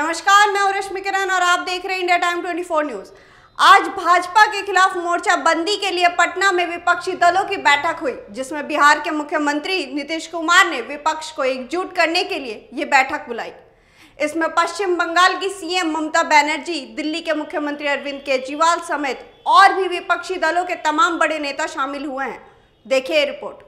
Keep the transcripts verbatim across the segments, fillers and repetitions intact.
नमस्कार, मैं हूं रश्मि किरण और आप देख रहे हैं इंडिया टाइम चौबीस न्यूज। आज भाजपा के खिलाफ मोर्चा बंदी के लिए पटना में विपक्षी दलों की बैठक हुई, जिसमें बिहार के मुख्यमंत्री नीतीश कुमार ने विपक्ष को एकजुट करने के लिए ये बैठक बुलाई। इसमें पश्चिम बंगाल की सीएम ममता बनर्जी, दिल्ली के मुख्यमंत्री अरविंद केजरीवाल समेत और भी विपक्षी दलों के तमाम बड़े नेता शामिल हुए हैं। देखिए रिपोर्ट।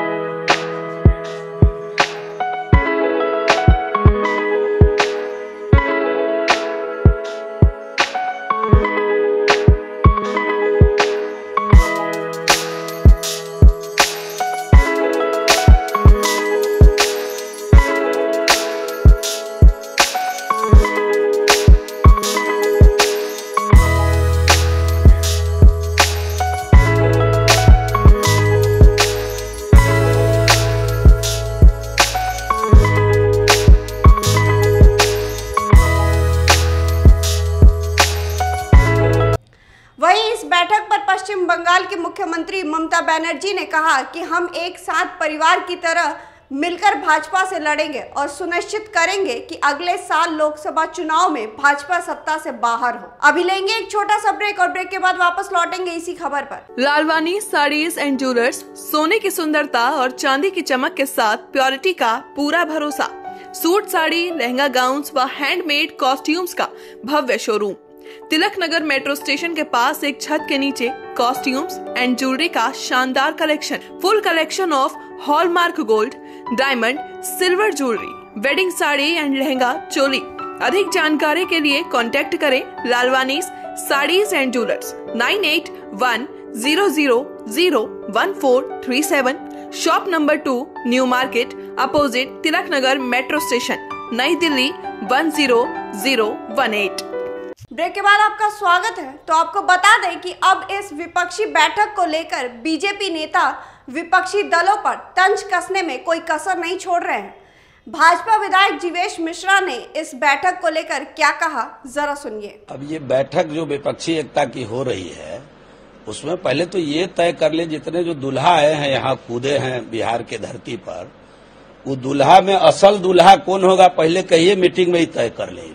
वहीं इस बैठक पर पश्चिम बंगाल की मुख्यमंत्री ममता बनर्जी ने कहा कि हम एक साथ परिवार की तरह मिलकर भाजपा से लड़ेंगे और सुनिश्चित करेंगे कि अगले साल लोकसभा चुनाव में भाजपा सत्ता से बाहर हो। अभी लेंगे एक छोटा सा ब्रेक और ब्रेक के बाद वापस लौटेंगे इसी खबर पर। लालवानी साड़ीज एंड ज्वेलर्स, सोने की सुंदरता और चांदी की चमक के साथ प्योरिटी का पूरा भरोसा। सूट, साड़ी, लहंगा, गाउन्स व हैंडमेड कॉस्ट्यूम्स का भव्य showroom. Tilak Nagar metro station के पास एक छत के नीचे कॉस्ट्यूम्स एंड ज्वेलरी का शानदार collection. Full collection of hallmark gold, diamond, silver jewellery, wedding sari and lehenga, choli. अधिक जानकारी के लिए कांटेक्ट करें Lalwani Sarees and jewellers nine eight one zero zero zero one four three seven, shop number two, New Market, opposite Tilak Nagar metro station, New Delhi one zero zero one eight. Break के बाद आपका स्वागत है। तो आपको बता दें कि अब इस विपक्षी बैठक को लेकर बीजेपी नेता विपक्षी दलों पर तंज कसने में कोई कसर नहीं छोड़ रहे हैं। भाजपा विधायक जीवेश मिश्रा ने इस बैठक को लेकर क्या कहा, जरा सुनिए। अब ये बैठक जो विपक्षी एकता की हो रही है, उसमें पहले तो ये तय कर ले, जितने जो दूल्हा आए हैं यहाँ कूदे हैं बिहार के धरती पर, वो दूल्हा में असल दूल्हा कौन होगा पहले कहिए, मीटिंग में ही तय कर ले।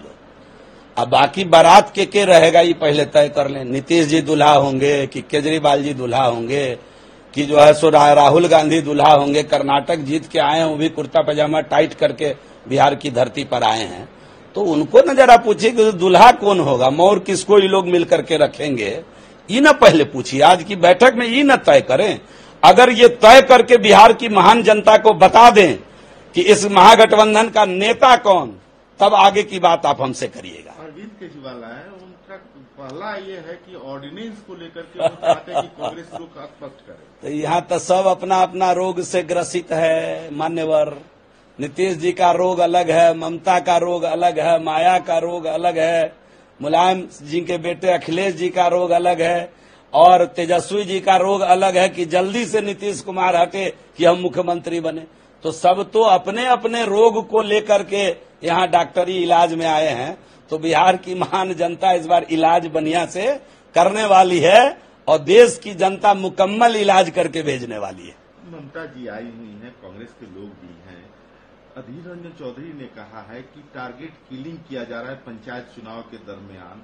अब बाकी बारात के के रहेगा ये पहले तय कर लें। नीतीश जी दूल्हा होंगे कि केजरीवाल जी दूल्हा होंगे कि जो है सो राहुल गांधी दूल्हा होंगे। कर्नाटक जीत के आए हैं, वो भी कुर्ता पजामा टाइट करके बिहार की धरती पर आए हैं, तो उनको न जरा पूछिए कि दूल्हा कौन होगा, मोर किसको ये लोग मिल करके रखेंगे, ये न पहले पूछिए। आज की बैठक में ये न तय करें। अगर ये तय करके बिहार की महान जनता को बता दें कि इस महागठबंधन का नेता कौन, तब आगे की बात आप हमसे करिएगा। अरविंद केजरीवाल है, उनका पहला ये है कि ऑर्डिनेंस को लेकर के वो चाहते हैं कि कांग्रेस रुख स्पष्ट करे। तो यहाँ तो सब अपना अपना रोग से ग्रसित है मान्यवर। नीतीश जी का रोग अलग है, ममता का रोग अलग है, माया का रोग अलग है, मुलायम जी के बेटे अखिलेश जी का रोग अलग है, और तेजस्वी जी का रोग अलग है कि जल्दी से नीतीश कुमार हटे कि हम मुख्यमंत्री बने। तो सब तो अपने अपने रोग को लेकर के यहाँ डॉक्टरी इलाज में आए हैं। तो बिहार की महान जनता इस बार इलाज बढ़िया से करने वाली है और देश की जनता मुकम्मल इलाज करके भेजने वाली है। ममता जी आई हुई हैं, कांग्रेस के लोग भी हैं। अधीर रंजन चौधरी ने कहा है कि टारगेट किलिंग किया जा रहा है पंचायत चुनाव के दरमियान।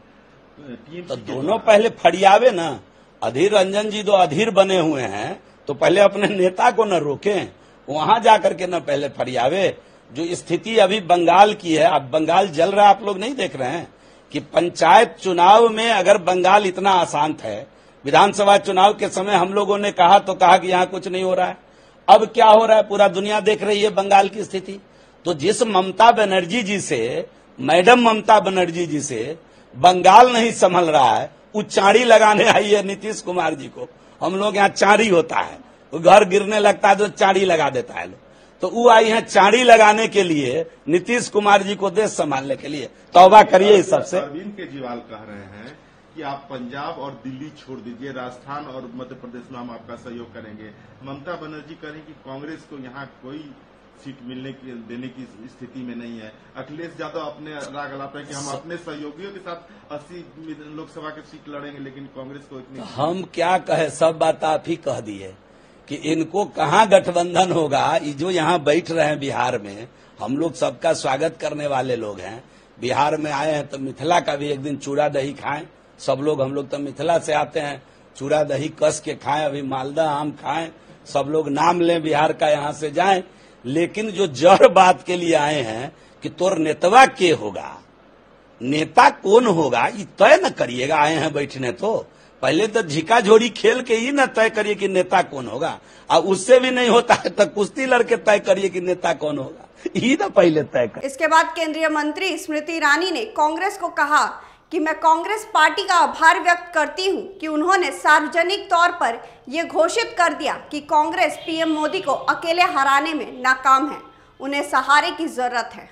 तो दोनों पहले फरियावे ना। अधीर रंजन जी तो अधीर बने हुए हैं, तो पहले अपने नेता को न रोकें, वहां जाकर के न पहले फरियावे। जो स्थिति अभी बंगाल की है, अब बंगाल जल रहा है, आप लोग नहीं देख रहे हैं कि पंचायत चुनाव में अगर बंगाल इतना अशांत है, विधानसभा चुनाव के समय हम लोगों ने कहा तो कहा कि यहाँ कुछ नहीं हो रहा है। अब क्या हो रहा है, पूरा दुनिया देख रही है बंगाल की स्थिति। तो जिस ममता बनर्जी जी से, मैडम ममता बनर्जी जी से बंगाल नहीं संभल रहा है, वो चाड़ी लगाने आई है नीतीश कुमार जी को। हम लोग यहाँ चाड़ी होता है, वो घर गिरने लगता है तो चाड़ी लगा देता है, तो वो आई है चाड़ी लगाने के लिए नीतीश कुमार जी को देश संभालने के लिए। तौबा करिए इस सबसे। अरविंद केजरीवाल कह रहे हैं कि आप पंजाब और दिल्ली छोड़ दीजिए, राजस्थान और मध्य प्रदेश में हम आपका सहयोग करेंगे। ममता बनर्जी कह रही कि कांग्रेस को यहाँ कोई सीट मिलने की देने की स्थिति में नहीं है। अखिलेश यादव अपने राग अलाप है कि हम अपने सहयोगियों के साथ अस्सी लोकसभा की सीट लड़ेंगे, लेकिन कांग्रेस को इतनी। हम क्या कहे, सब बात आप ही कह दिए कि इनको कहाँ गठबंधन होगा। जो यहाँ बैठ रहे हैं बिहार में, हम लोग सबका स्वागत करने वाले लोग हैं। बिहार में आए हैं तो मिथिला का भी एक दिन चूड़ा दही खाएं। सब लोग, हम लोग तो मिथिला से आते हैं, चूड़ा दही कस के खाएं, अभी मालदा आम खाएं, सब लोग नाम लें बिहार का, यहाँ से जाएं। लेकिन जो जड़ बात के लिए आए हैं कि तोर नेतवा के होगा, नेता कौन होगा, ये तय न करिएगा। आए हैं बैठने तो पहले तो झिका झोड़ी खेल के ही न तय करिए कि नेता कौन होगा, और उससे भी नहीं होता है तो कुश्ती लड़के तय करिए कि नेता कौन होगा, यही ना पहले तय कर। इसके बाद केंद्रीय मंत्री स्मृति ईरानी ने कांग्रेस को कहा कि मैं कांग्रेस पार्टी का आभार व्यक्त करती हूं कि उन्होंने सार्वजनिक तौर पर यह घोषित कर दिया कि कांग्रेस पीएम मोदी को अकेले हराने में नाकाम है, उन्हें सहारे की जरूरत है।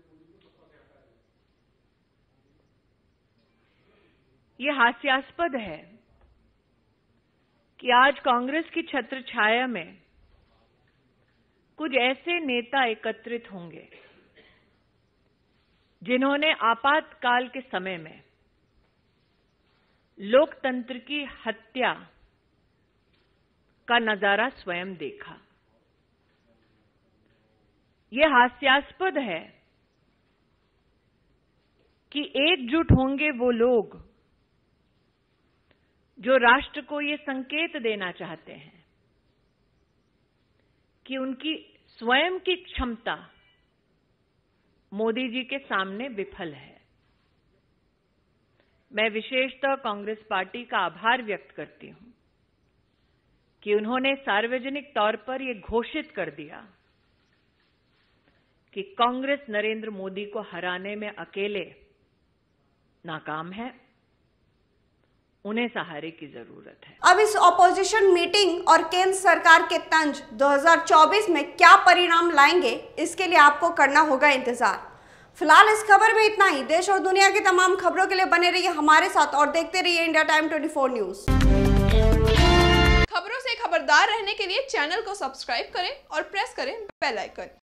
ये हास्यास्पद है कि आज कांग्रेस की छत्र छाया में कुछ ऐसे नेता एकत्रित होंगे जिन्होंने आपातकाल के समय में लोकतंत्र की हत्या का नजारा स्वयं देखा। यह हास्यास्पद है कि एकजुट होंगे वो लोग जो राष्ट्र को ये संकेत देना चाहते हैं कि उनकी स्वयं की क्षमता मोदी जी के सामने विफल है। मैं विशेषतः कांग्रेस पार्टी का आभार व्यक्त करती हूं कि उन्होंने सार्वजनिक तौर पर यह घोषित कर दिया कि कांग्रेस नरेंद्र मोदी को हराने में अकेले नाकाम है, उन्हें सहारे की जरूरत है। अब इस ऑपोजिशन मीटिंग और केंद्र सरकार के तंज दो हज़ार चौबीस में क्या परिणाम लाएंगे, इसके लिए आपको करना होगा इंतजार। फिलहाल इस खबर में इतना ही। देश और दुनिया की तमाम खबरों के लिए बने रहिए हमारे साथ और देखते रहिए इंडिया टाइम चौबीस न्यूज। खबरों से खबरदार रहने के लिए चैनल को सब्सक्राइब करें और प्रेस करें बेल आइकन।